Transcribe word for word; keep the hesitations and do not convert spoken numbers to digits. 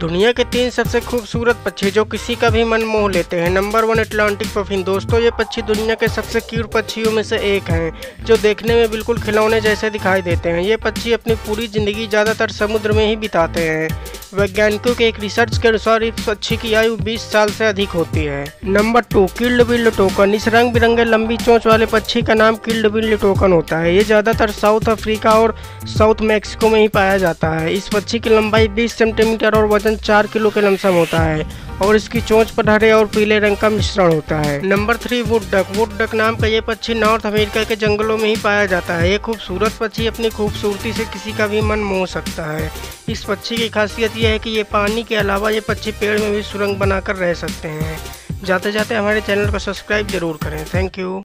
दुनिया के तीन सबसे खूबसूरत पक्षी जो किसी का भी मन मोह लेते हैं। Number one, Atlantic puffin. दोस्तों, ये पक्षी दुनिया के सबसे क्यूट पक्षियों में से एक हैं, जो देखने में बिल्कुल खिलौने जैसे दिखाई देते हैं। ये पक्षी अपनी पूरी जिंदगी ज़्यादातर समुद्र में ही बिताते हैं। वैज्ञानिकों के एक रिसर्च के अनुसार इस पक्षी की आयु बीस साल से अधिक होती है। Number two, keel billed toucan. इस रंग बिरंगे लंबी चोंच वाले पक्षी का नाम किल्ड बिल्ड टोकन होता है। ये ज़्यादातर साउथ अफ्रीका और साउथ मैक्सिको में ही पाया जाता है। इस पक्षी की लंबाई बीस सेंटीमीटर और वजन चार किलो के लमसम होता है और इसकी चोंच पर हरे और पीले रंग का मिश्रण होता है। Number three, wood duck. Wood duck नाम का ये पक्षी नॉर्थ अमेरिका के जंगलों में ही पाया जाता है। ये खूबसूरत पक्षी अपनी खूबसूरती से किसी का भी मन मोह सकता है। इस पक्षी की खासियत यह है कि ये पानी के अलावा ये पक्षी पेड़ में भी सुरंग बनाकर रह सकते हैं। जाते जाते हमारे चैनल को सब्सक्राइब जरूर करें। Thank you.